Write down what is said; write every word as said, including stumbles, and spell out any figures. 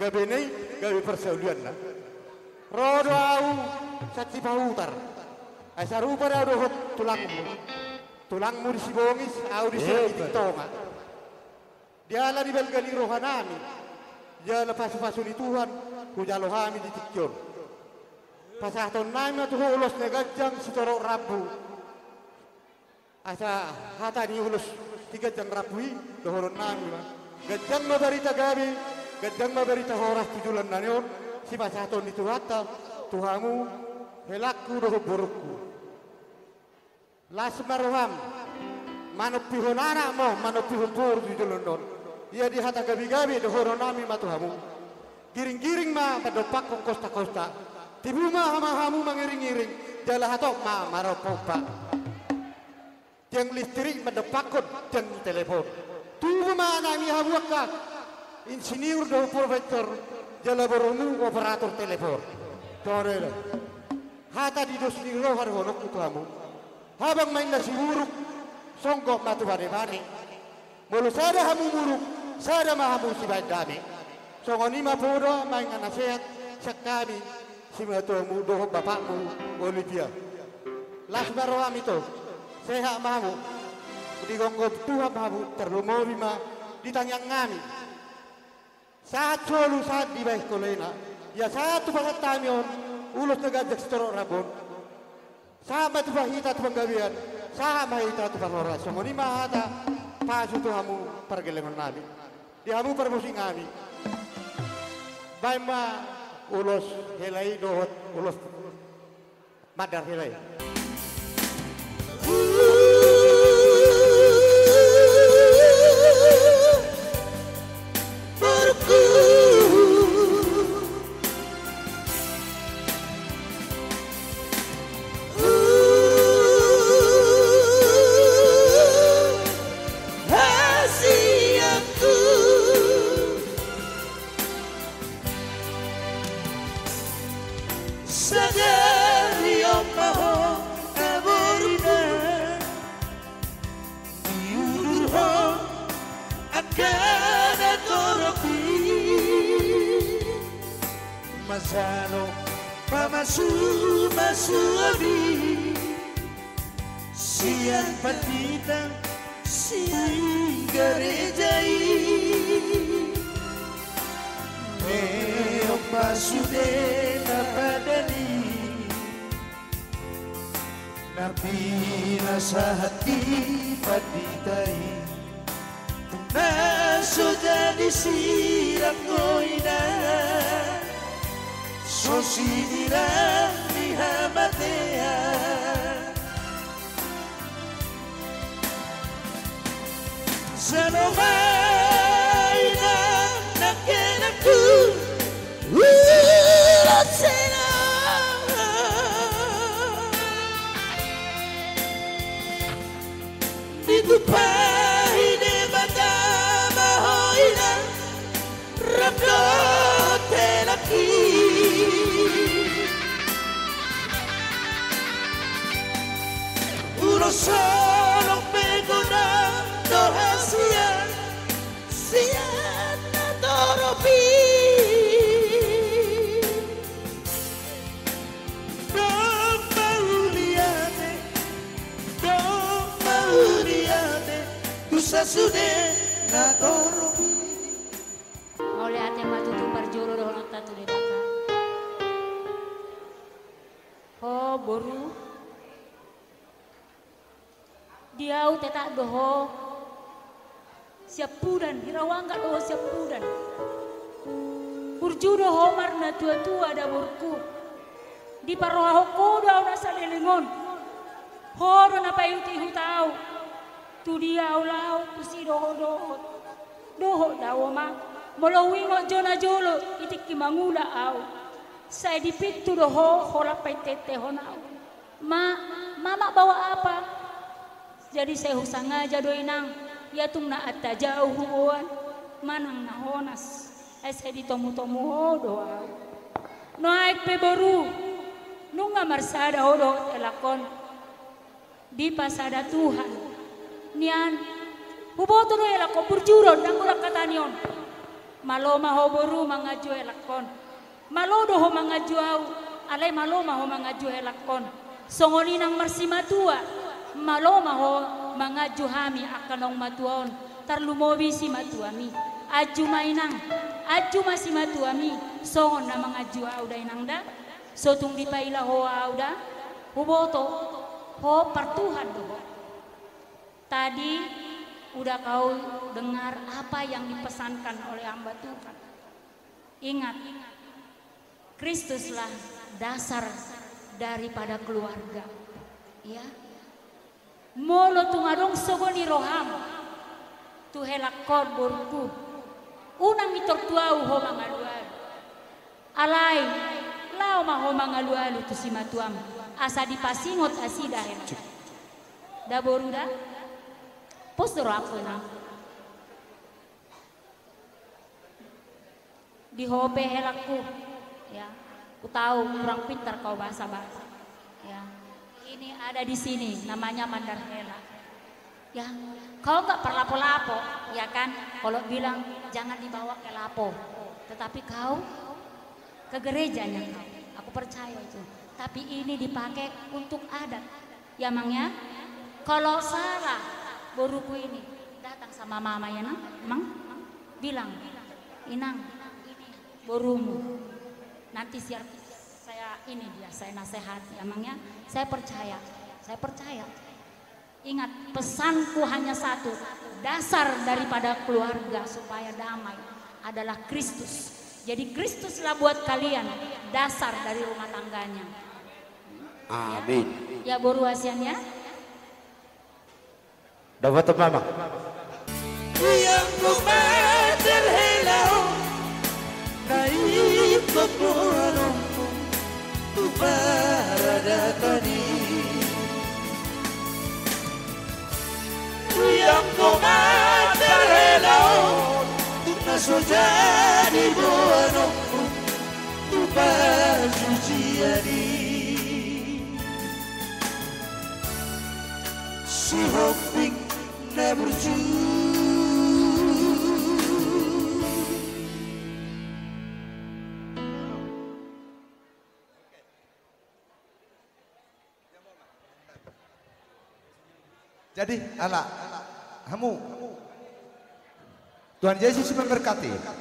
Gabenei gawe persaulian na. Rodo au sati pautar. Asa rupa dah dohot tulangmu. Tulangmu di sibongis au di sini tonga. Dia lah di belgali rohanami. Dia lepas pasuni Tuhan ku jalohami di tikyon. Pasah ton nami tu ulos negajang sitorok rabu. Asa hata ni ulos tiga jang rabui dohoron nami. Gajang mabarita gabi, gajang mabarita horas tujulan nanion. Si pasah ton itu hata Tuhamu helaku doho burukku. Las marwam manupihon anak mo manupihon bur di dolondon. Ia di hata gabi-gabi dohoron nami matuhamu. Giring-giring ma padopak kong kosta-kosta. Tibu ma hama-hamu mengiring-iring. Jalah hatok ma maropopa. Jeng listrik madepakot jeng telepon. Tubu ma nami habuaka. Insinyur do profesor. Jalah boromu operator telepon. Torele. Hata di dos ni rohar honok itu hamu. Habang main nasi buruk. Songkok matu bane-bane. Mulu sada hamu buruk. Sada mahamu si baik dami. Songoni ma podo main nasihat sekali. Si matuamu doh bapakmu Olivia. Las baroam itu. Sehat mahamu. Di gonggong Tuhan mahamu terlumori ma ditanya ngami. Saat solu saat di baik kolena. Ya satu pasat tamion ulus negajak setorok rabon. Sama tu bahita tu penggawian. Sama hita tu panora. Songoni ma hata pasu Tuhamu pergelengan nabi. Dihamu permusi ngami. Baima ulos helai dohot ulos madar helai. Masano pamasu masuari siang patitang siang garejai meong pasude napadani napi nasahati patitai naso jadi sirang ngoina Sosidira di hamatea Sanomaina nakenaku Wirasena Ditupai de batama hoina Rakote laki Uno solo pegando hacia siana doropi Don't mauliane Don't mauliane Kusasude na doropi Oleh ate matutu parjoro dohon tatu de baka Oh boru Dia tetak doho siap pudan hirawangga doho siap pudan Burju doho marna tua-tua ada burku di paroha hoko doho nasa lelengon horo na payuti hutau tu dia ulau pusi doho doho doho dawo ma molowingo jona jolo itik kimangula au saya dipitu doho hola paitete honau ma mama bawa apa jadi saya sengaja doinang ya tung na atta jauh huan manang na honas ay saya ditomu-tomu doa no aik pe boru nunga marsada hodo elakon di pasada Tuhan nian huboto no elako burjuron nang urak katanion Malo maho boru mangaju elakon. Malo doho mangaju au. Alay malo maho mangaju elakon. Songoni nang marsimatua. Malo maho mangaju hami akanong matuon. Tarlumobi si matuami. Aju mainang. Aju masih matuami. Songon na mangaju au day nang da. Sotung dipaila ho au da. Huboto. Ho partuhan doho. Tadi udah kau dengar apa yang dipesankan oleh hamba Tuhan. Ingat, Kristuslah dasar daripada keluarga. Ya. Molo tungadong sogoni roham. Tuhelak kod borku. Unang itortuau ho mangalualu. Alay, lao maho mangalualu tu si matuam. Asa dipasingot asida hen. Da boru da? Pos doro aku na. Di hobe helakku, ya. Ku tahu kurang pintar kau bahasa-bahasa. Ya. Ini ada di sini, namanya mandar hela. Ya, kau nggak perlapo-lapo, ya kan? Kalau bilang jangan dibawa ke lapo, tetapi kau ke gerejanya kau. Aku percaya itu. Tapi ini dipakai untuk adat, ya mang ya. Kalau salah boruku ini datang sama mama ya nang, mang bilang, Inang, ini borumu. Nanti siar saya ini dia, saya nasihati, emangnya saya percaya, saya percaya. Ingat, pesanku hanya satu, dasar daripada keluarga supaya damai adalah Kristus. Jadi Kristuslah buat kalian dasar dari rumah tangganya. Amin. Ya, ya boru asiannya. Dapat mama. Yang kumater helao, naik kepulanku, tu parada tadi. Yang kumater helao, tu naso jadi buanku, tu baju jadi. Si hoping na berjuang. Jadi anak, kamu Tuhan Yesus memberkati.